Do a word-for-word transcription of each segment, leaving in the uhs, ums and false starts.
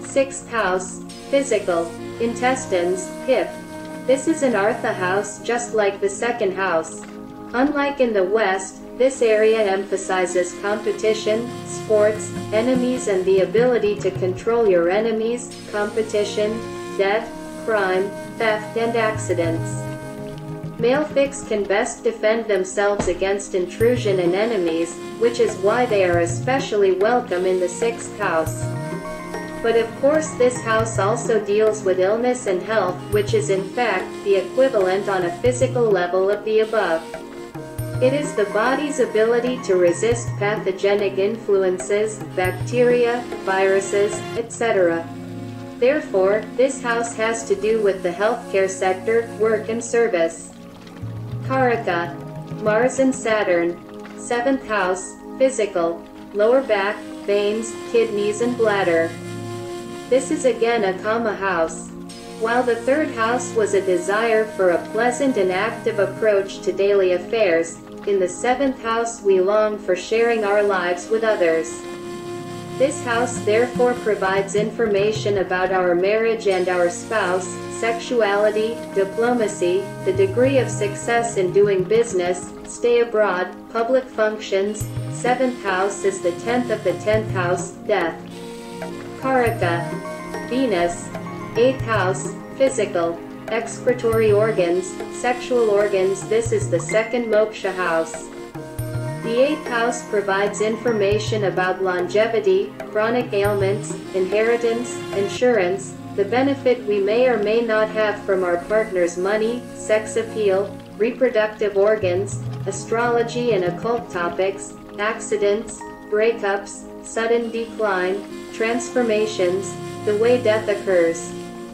Sixth house, physical, intestines, hip. This is an Artha house just like the second house. Unlike in the West, this area emphasizes competition, sports, enemies and the ability to control your enemies, competition, debt, crime, theft and accidents. Malefics can best defend themselves against intrusion and enemies, which is why they are especially welcome in the sixth house. But of course this house also deals with illness and health, which is in fact the equivalent on a physical level of the above. It is the body's ability to resist pathogenic influences, bacteria, viruses, et cetera. Therefore, this house has to do with the healthcare sector, work and service. Karaka, Mars and Saturn. Seventh house, physical, lower back, veins, kidneys and bladder. This is again a Kama house. While the third house was a desire for a pleasant and active approach to daily affairs, in the seventh house we long for sharing our lives with others. This house therefore provides information about our marriage and our spouse, sexuality, diplomacy, the degree of success in doing business, stay abroad, public functions. Seventh house is the tenth of the tenth house, death. Karaka, Venus. Eighth house, physical, excretory organs, sexual organs. This is the second moksha house. The eighth house provides information about longevity, chronic ailments, inheritance, insurance, the benefit we may or may not have from our partner's money, sex appeal, reproductive organs, astrology and occult topics, accidents, breakups, sudden decline, transformations, the way death occurs.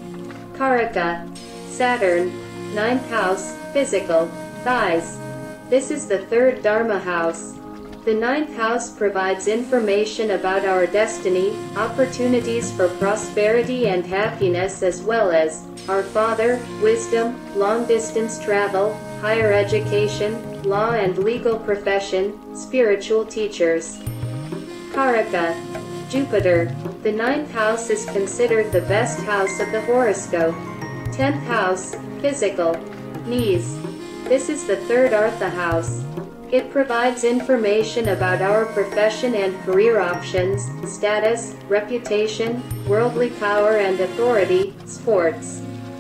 Karaka, Saturn. Ninth house, physical, thighs. This is the third Dharma house. The ninth house provides information about our destiny, opportunities for prosperity and happiness as well as our father, wisdom, long-distance travel, higher education, law and legal profession, spiritual teachers. Karaka, Jupiter. The ninth house is considered the best house of the horoscope. Tenth house, physical, knees. This is the third Artha house. It provides information about our profession and career options, status, reputation, worldly power and authority, sports.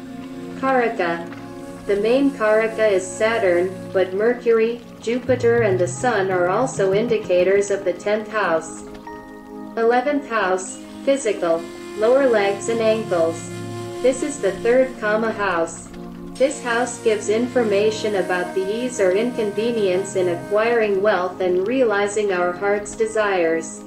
Karaka. The main Karaka is Saturn, but Mercury, Jupiter and the Sun are also indicators of the tenth house. Eleventh house, physical, lower legs and ankles. This is the third Kama house. This house gives information about the ease or inconvenience in acquiring wealth and realizing our heart's desires.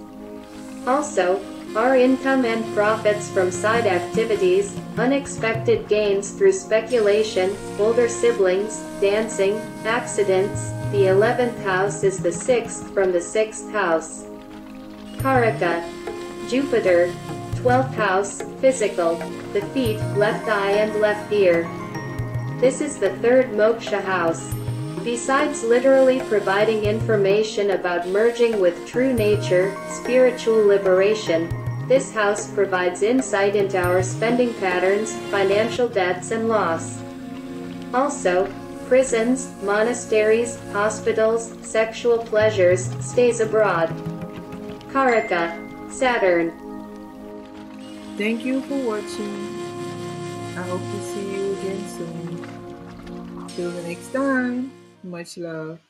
Also, our income and profits from side activities, unexpected gains through speculation, older siblings, dancing, accidents. The eleventh house is the sixth from the sixth house. Karaka, Jupiter. Twelfth house, physical, the feet, left eye and left ear. This is the third moksha house. Besides literally providing information about merging with true nature, spiritual liberation, this house provides insight into our spending patterns, financial debts and loss. Also, prisons, monasteries, hospitals, sexual pleasures, stays abroad. Karaka, Saturn. Thank you for watching. I hope to see you again soon. Till the next time. Much love.